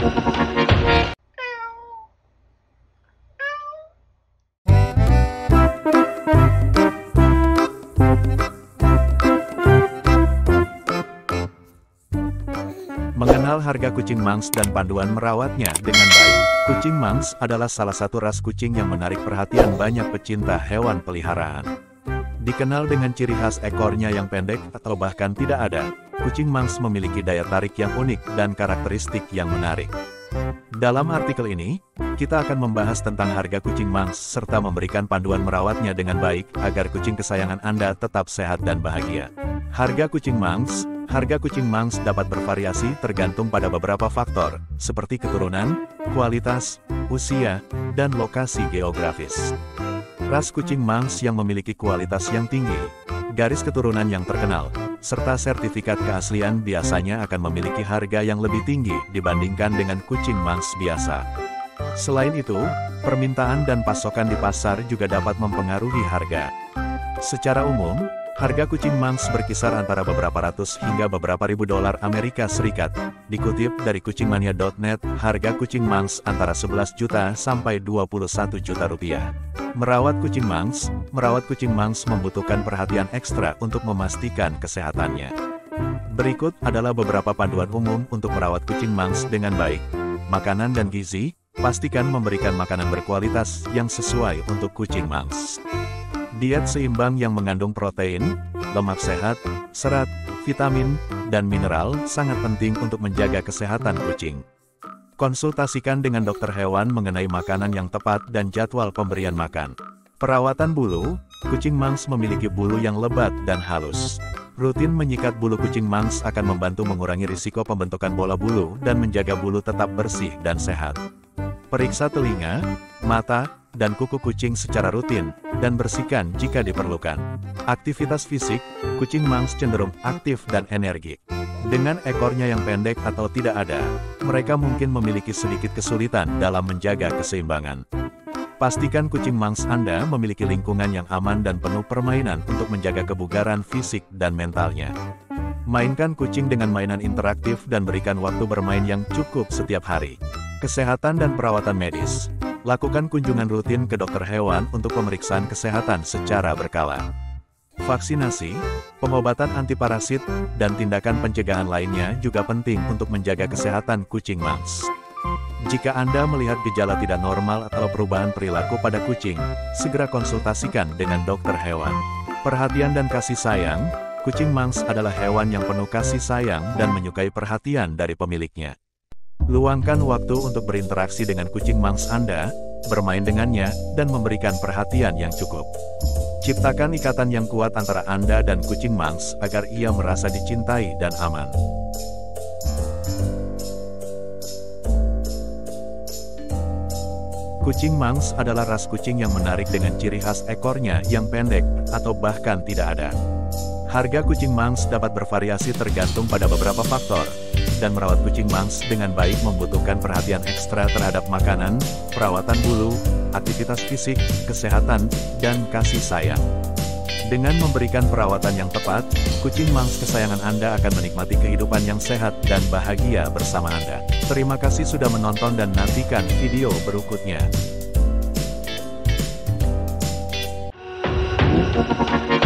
Mengenal harga kucing Manx dan panduan merawatnya dengan baik. Kucing Manx adalah salah satu ras kucing yang menarik perhatian banyak pecinta hewan peliharaan. Dikenal dengan ciri khas ekornya yang pendek atau bahkan tidak ada, kucing Manx memiliki daya tarik yang unik dan karakteristik yang menarik. Dalam artikel ini, kita akan membahas tentang harga kucing Manx serta memberikan panduan merawatnya dengan baik agar kucing kesayangan Anda tetap sehat dan bahagia. Harga kucing Manx. Harga kucing Manx dapat bervariasi tergantung pada beberapa faktor, seperti keturunan, kualitas, usia, dan lokasi geografis. Ras kucing Manx yang memiliki kualitas yang tinggi, garis keturunan yang terkenal, serta sertifikat keaslian biasanya akan memiliki harga yang lebih tinggi dibandingkan dengan kucing Manx biasa. Selain itu, permintaan dan pasokan di pasar juga dapat mempengaruhi harga. Secara umum, harga kucing Manx berkisar antara beberapa ratus hingga beberapa ribu dolar Amerika Serikat. Dikutip dari kucingmania.net, harga kucing Manx antara 11 juta sampai 21 juta rupiah. Merawat kucing Manx membutuhkan perhatian ekstra untuk memastikan kesehatannya. Berikut adalah beberapa panduan umum untuk merawat kucing Manx dengan baik. Makanan dan gizi, pastikan memberikan makanan berkualitas yang sesuai untuk kucing Manx. Diet seimbang yang mengandung protein, lemak sehat, serat, vitamin, dan mineral sangat penting untuk menjaga kesehatan kucing. Konsultasikan dengan dokter hewan mengenai makanan yang tepat dan jadwal pemberian makan. Perawatan bulu, kucing Manx memiliki bulu yang lebat dan halus. Rutin menyikat bulu kucing Manx akan membantu mengurangi risiko pembentukan bola bulu dan menjaga bulu tetap bersih dan sehat. Periksa telinga, mata, dan kuku kucing secara rutin, dan bersihkan jika diperlukan. Aktivitas fisik, kucing Manx cenderung aktif dan energik. Dengan ekornya yang pendek atau tidak ada, mereka mungkin memiliki sedikit kesulitan dalam menjaga keseimbangan. Pastikan kucing Manx Anda memiliki lingkungan yang aman dan penuh permainan untuk menjaga kebugaran fisik dan mentalnya. Mainkan kucing dengan mainan interaktif dan berikan waktu bermain yang cukup setiap hari. Kesehatan dan perawatan medis. Lakukan kunjungan rutin ke dokter hewan untuk pemeriksaan kesehatan secara berkala. Vaksinasi, pengobatan antiparasit, dan tindakan pencegahan lainnya juga penting untuk menjaga kesehatan kucing Manx. Jika Anda melihat gejala tidak normal atau perubahan perilaku pada kucing, segera konsultasikan dengan dokter hewan. Perhatian dan kasih sayang, kucing Manx adalah hewan yang penuh kasih sayang dan menyukai perhatian dari pemiliknya. Luangkan waktu untuk berinteraksi dengan kucing Manx Anda, bermain dengannya, dan memberikan perhatian yang cukup. Ciptakan ikatan yang kuat antara Anda dan kucing Manx agar ia merasa dicintai dan aman. Kucing Manx adalah ras kucing yang menarik dengan ciri khas ekornya yang pendek, atau bahkan tidak ada. Harga kucing Manx dapat bervariasi tergantung pada beberapa faktor, dan merawat kucing Manx dengan baik membutuhkan perhatian ekstra terhadap makanan, perawatan bulu, aktivitas fisik, kesehatan, dan kasih sayang. Dengan memberikan perawatan yang tepat, kucing Manx kesayangan Anda akan menikmati kehidupan yang sehat dan bahagia bersama Anda. Terima kasih sudah menonton dan nantikan video berikutnya.